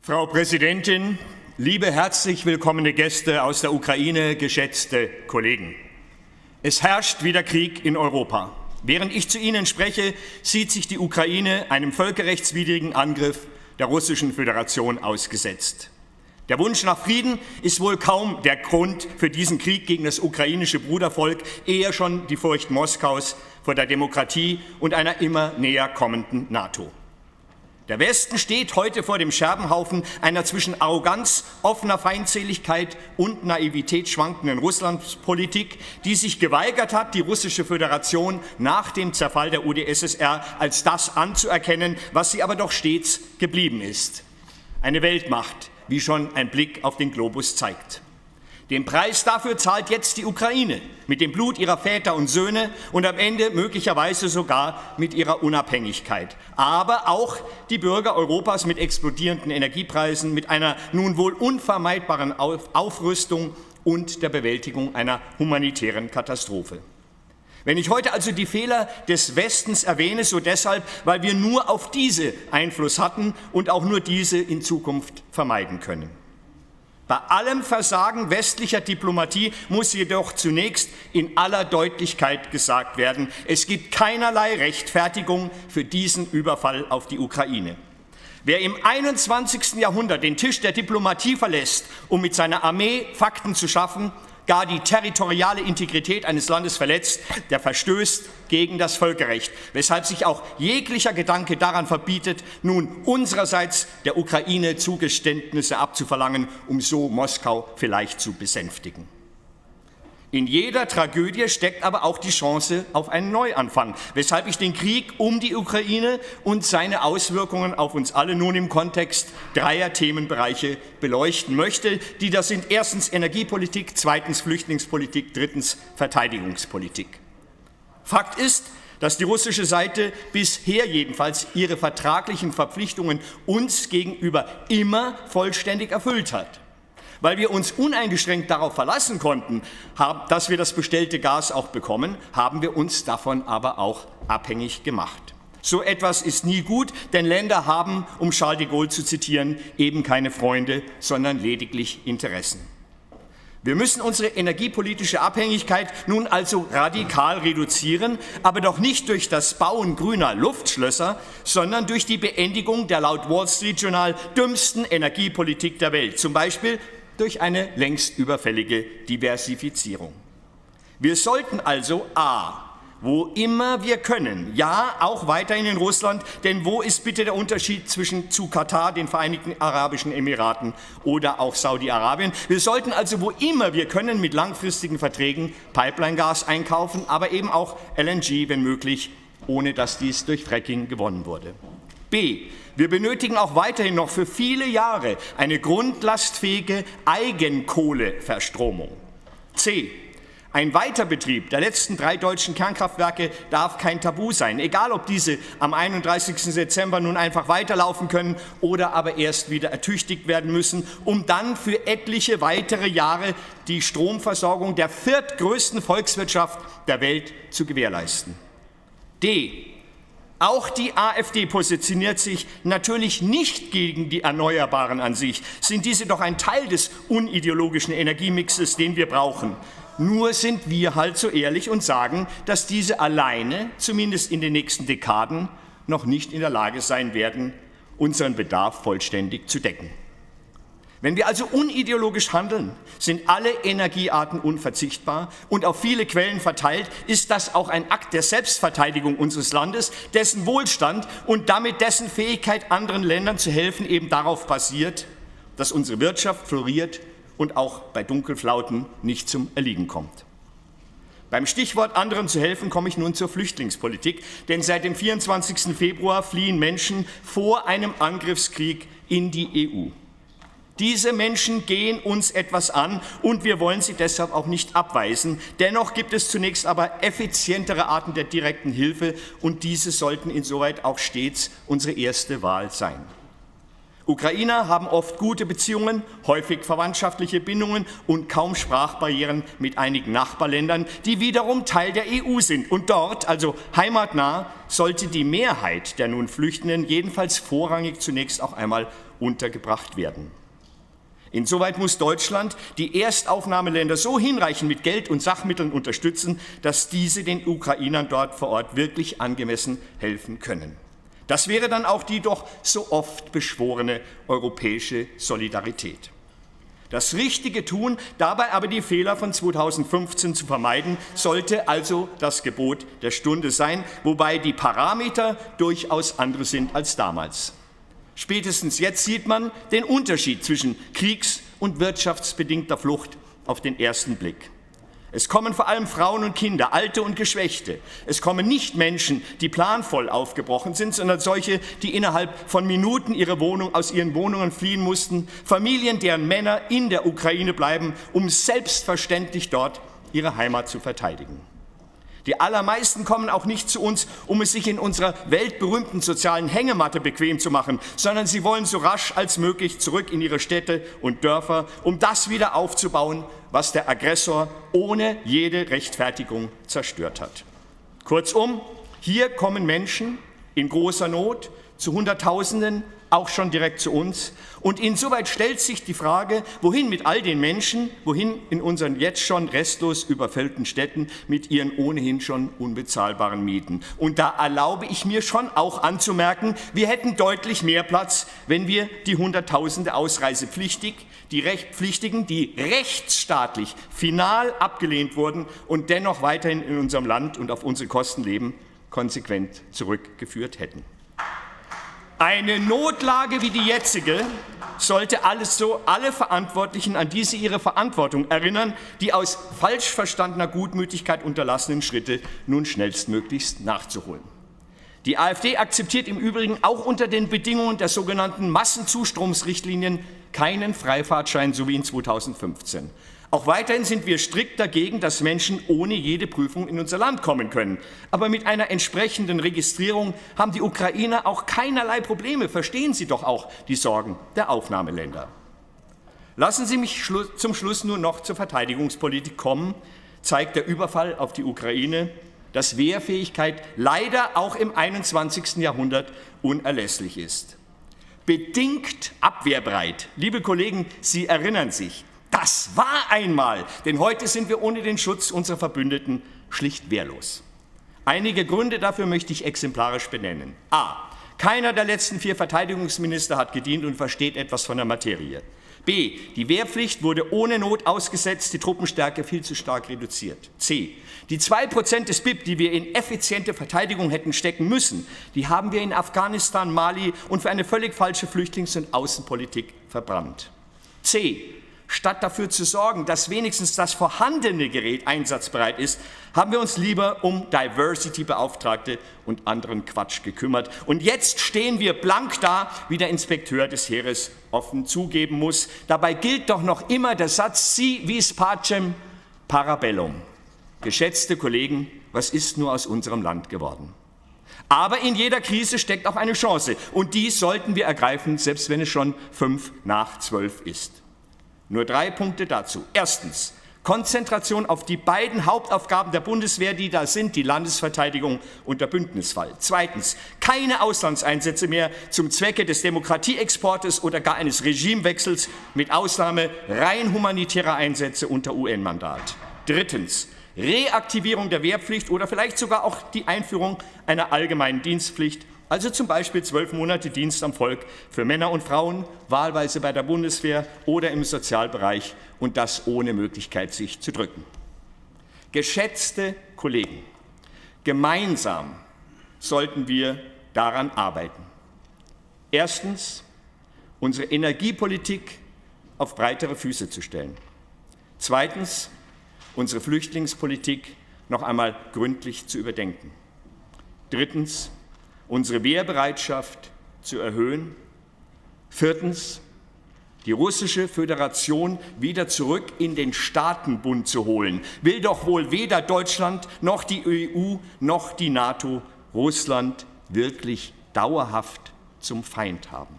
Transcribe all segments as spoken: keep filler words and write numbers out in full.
Frau Präsidentin, liebe herzlich willkommene Gäste aus der Ukraine, geschätzte Kollegen! Es herrscht wieder Krieg in Europa. Während ich zu Ihnen spreche, sieht sich die Ukraine einem völkerrechtswidrigen Angriff der Russischen Föderation ausgesetzt. Der Wunsch nach Frieden ist wohl kaum der Grund für diesen Krieg gegen das ukrainische Brudervolk, eher schon die Furcht Moskaus vor der Demokratie und einer immer näher kommenden NATO. Der Westen steht heute vor dem Scherbenhaufen einer zwischen Arroganz, offener Feindseligkeit und Naivität schwankenden Russlandspolitik, die sich geweigert hat, die Russische Föderation nach dem Zerfall der U d S S R als das anzuerkennen, was sie aber doch stets geblieben ist: eine Weltmacht, wie schon ein Blick auf den Globus zeigt. Den Preis dafür zahlt jetzt die Ukraine mit dem Blut ihrer Väter und Söhne und am Ende möglicherweise sogar mit ihrer Unabhängigkeit. Aber auch die Bürger Europas mit explodierenden Energiepreisen, mit einer nun wohl unvermeidbaren Aufrüstung und der Bewältigung einer humanitären Katastrophe. Wenn ich heute also die Fehler des Westens erwähne, so deshalb, weil wir nur auf diese Einfluss hatten und auch nur diese in Zukunft vermeiden können. Bei allem Versagen westlicher Diplomatie muss jedoch zunächst in aller Deutlichkeit gesagt werden: Es gibt keinerlei Rechtfertigung für diesen Überfall auf die Ukraine. Wer im einundzwanzigsten Jahrhundert den Tisch der Diplomatie verlässt, um mit seiner Armee Fakten zu schaffen, gar die territoriale Integrität eines Landes verletzt, der verstößt gegen das Völkerrecht, weshalb sich auch jeglicher Gedanke daran verbietet, nun unsererseits der Ukraine Zugeständnisse abzuverlangen, um so Moskau vielleicht zu besänftigen. In jeder Tragödie steckt aber auch die Chance auf einen Neuanfang, weshalb ich den Krieg um die Ukraine und seine Auswirkungen auf uns alle nun im Kontext dreier Themenbereiche beleuchten möchte, die das sind: erstens Energiepolitik, zweitens Flüchtlingspolitik, drittens Verteidigungspolitik. Fakt ist, dass die russische Seite bisher jedenfalls ihre vertraglichen Verpflichtungen uns gegenüber immer vollständig erfüllt hat. Weil wir uns uneingeschränkt darauf verlassen konnten, dass wir das bestellte Gas auch bekommen, haben wir uns davon aber auch abhängig gemacht. So etwas ist nie gut, denn Länder haben, um Charles de Gaulle zu zitieren, eben keine Freunde, sondern lediglich Interessen. Wir müssen unsere energiepolitische Abhängigkeit nun also radikal reduzieren, aber doch nicht durch das Bauen grüner Luftschlösser, sondern durch die Beendigung der laut Wall Street Journal dümmsten Energiepolitik der Welt, zum Beispiel durch eine längst überfällige Diversifizierung. Wir sollten also a. wo immer wir können, ja, auch weiterhin in Russland, denn wo ist bitte der Unterschied zwischen zu Katar, den Vereinigten Arabischen Emiraten oder auch Saudi-Arabien? Wir sollten also, wo immer wir können, mit langfristigen Verträgen Pipeline-Gas einkaufen, aber eben auch L N G, wenn möglich, ohne dass dies durch Fracking gewonnen wurde. B. Wir benötigen auch weiterhin noch für viele Jahre eine grundlastfähige Eigenkohleverstromung. C. Ein Weiterbetrieb der letzten drei deutschen Kernkraftwerke darf kein Tabu sein, egal ob diese am einunddreißigsten Dezember nun einfach weiterlaufen können oder aber erst wieder ertüchtigt werden müssen, um dann für etliche weitere Jahre die Stromversorgung der viertgrößten Volkswirtschaft der Welt zu gewährleisten. D. Auch die AfD positioniert sich natürlich nicht gegen die Erneuerbaren an sich, sind diese doch ein Teil des unideologischen Energiemixes, den wir brauchen. Nur sind wir halt so ehrlich und sagen, dass diese alleine, zumindest in den nächsten Dekaden, noch nicht in der Lage sein werden, unseren Bedarf vollständig zu decken. Wenn wir also unideologisch handeln, sind alle Energiearten unverzichtbar und auf viele Quellen verteilt, ist das auch ein Akt der Selbstverteidigung unseres Landes, dessen Wohlstand und damit dessen Fähigkeit, anderen Ländern zu helfen, eben darauf basiert, dass unsere Wirtschaft floriert und auch bei Dunkelflauten nicht zum Erliegen kommt. Beim Stichwort anderen zu helfen komme ich nun zur Flüchtlingspolitik, denn seit dem vierundzwanzigsten Februar fliehen Menschen vor einem Angriffskrieg in die E U. Diese Menschen gehen uns etwas an und wir wollen sie deshalb auch nicht abweisen. Dennoch gibt es zunächst aber effizientere Arten der direkten Hilfe und diese sollten insoweit auch stets unsere erste Wahl sein. Ukrainer haben oft gute Beziehungen, häufig verwandtschaftliche Bindungen und kaum Sprachbarrieren mit einigen Nachbarländern, die wiederum Teil der E U sind. Und dort, also heimatnah, sollte die Mehrheit der nun Flüchtenden jedenfalls vorrangig zunächst auch einmal untergebracht werden. Insoweit muss Deutschland die Erstaufnahmeländer so hinreichend mit Geld und Sachmitteln unterstützen, dass diese den Ukrainern dort vor Ort wirklich angemessen helfen können. Das wäre dann auch die doch so oft beschworene europäische Solidarität. Das Richtige tun, dabei aber die Fehler von zweitausendfünfzehn zu vermeiden, sollte also das Gebot der Stunde sein, wobei die Parameter durchaus andere sind als damals. Spätestens jetzt sieht man den Unterschied zwischen kriegs- und wirtschaftsbedingter Flucht auf den ersten Blick. Es kommen vor allem Frauen und Kinder, Alte und Geschwächte. Es kommen nicht Menschen, die planvoll aufgebrochen sind, sondern solche, die innerhalb von Minuten ihre Wohnung aus ihren Wohnungen fliehen mussten, Familien, deren Männer in der Ukraine bleiben, um selbstverständlich dort ihre Heimat zu verteidigen. Die allermeisten kommen auch nicht zu uns, um es sich in unserer weltberühmten sozialen Hängematte bequem zu machen, sondern sie wollen so rasch als möglich zurück in ihre Städte und Dörfer, um das wieder aufzubauen, was der Aggressor ohne jede Rechtfertigung zerstört hat. Kurzum, hier kommen Menschen in großer Not, zu Hunderttausenden, auch schon direkt zu uns. Und insoweit stellt sich die Frage, wohin mit all den Menschen, wohin in unseren jetzt schon restlos überfüllten Städten mit ihren ohnehin schon unbezahlbaren Mieten. Und da erlaube ich mir schon auch anzumerken, wir hätten deutlich mehr Platz, wenn wir die Hunderttausende Ausreisepflichtig, die Rechtpflichtigen, die rechtsstaatlich final abgelehnt wurden und dennoch weiterhin in unserem Land und auf unsere Kosten leben, konsequent zurückgeführt hätten. Eine Notlage wie die jetzige sollte alles so alle Verantwortlichen an diese ihre Verantwortung erinnern, die aus falsch verstandener Gutmütigkeit unterlassenen Schritte nun schnellstmöglichst nachzuholen. Die AfD akzeptiert im Übrigen auch unter den Bedingungen der sogenannten Massenzustromsrichtlinien keinen Freifahrtschein, so wie in zweitausendfünfzehn. Auch weiterhin sind wir strikt dagegen, dass Menschen ohne jede Prüfung in unser Land kommen können. Aber mit einer entsprechenden Registrierung haben die Ukrainer auch keinerlei Probleme. Verstehen Sie doch auch die Sorgen der Aufnahmeländer. Lassen Sie mich zum Schluss nur noch zur Verteidigungspolitik kommen, zeigt der Überfall auf die Ukraine, dass Wehrfähigkeit leider auch im einundzwanzigsten Jahrhundert unerlässlich ist. Bedingt abwehrbereit. Liebe Kollegen, Sie erinnern sich, das war einmal, denn heute sind wir ohne den Schutz unserer Verbündeten schlicht wehrlos. Einige Gründe dafür möchte ich exemplarisch benennen. A. Keiner der letzten vier Verteidigungsminister hat gedient und versteht etwas von der Materie. B. Die Wehrpflicht wurde ohne Not ausgesetzt, die Truppenstärke viel zu stark reduziert. C. Die zwei Prozent des B I P, die wir in effiziente Verteidigung hätten stecken müssen, die haben wir in Afghanistan, Mali und für eine völlig falsche Flüchtlings- und Außenpolitik verbrannt. C. Statt dafür zu sorgen, dass wenigstens das vorhandene Gerät einsatzbereit ist, haben wir uns lieber um Diversity-Beauftragte und anderen Quatsch gekümmert. Und jetzt stehen wir blank da, wie der Inspekteur des Heeres offen zugeben muss. Dabei gilt doch noch immer der Satz Si vis pacem para bellum. Geschätzte Kollegen, was ist nur aus unserem Land geworden? Aber in jeder Krise steckt auch eine Chance. Und die sollten wir ergreifen, selbst wenn es schon fünf nach zwölf ist. Nur drei Punkte dazu. Erstens, Konzentration auf die beiden Hauptaufgaben der Bundeswehr, die da sind, die Landesverteidigung und der Bündnisfall. Zweitens, keine Auslandseinsätze mehr zum Zwecke des Demokratieexportes oder gar eines Regimewechsels mit Ausnahme rein humanitärer Einsätze unter U N-Mandat. Drittens, Reaktivierung der Wehrpflicht oder vielleicht sogar auch die Einführung einer allgemeinen Dienstpflicht, also zum Beispiel zwölf Monate Dienst am Volk für Männer und Frauen, wahlweise bei der Bundeswehr oder im Sozialbereich und das ohne Möglichkeit, sich zu drücken. Geschätzte Kollegen, gemeinsam sollten wir daran arbeiten. Erstens, unsere Energiepolitik auf breitere Füße zu stellen. Zweitens, unsere Flüchtlingspolitik noch einmal gründlich zu überdenken. Drittens, unsere Wehrbereitschaft zu erhöhen. Viertens, die russische Föderation wieder zurück in den Staatenbund zu holen. Will doch wohl weder Deutschland noch die E U noch die NATO Russland wirklich dauerhaft zum Feind haben.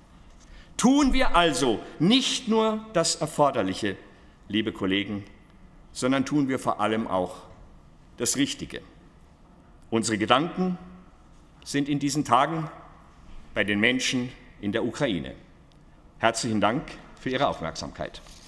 Tun wir also nicht nur das Erforderliche, liebe Kollegen, sondern tun wir vor allem auch das Richtige. Unsere Gedanken sind in diesen Tagen bei den Menschen in der Ukraine. Herzlichen Dank für Ihre Aufmerksamkeit.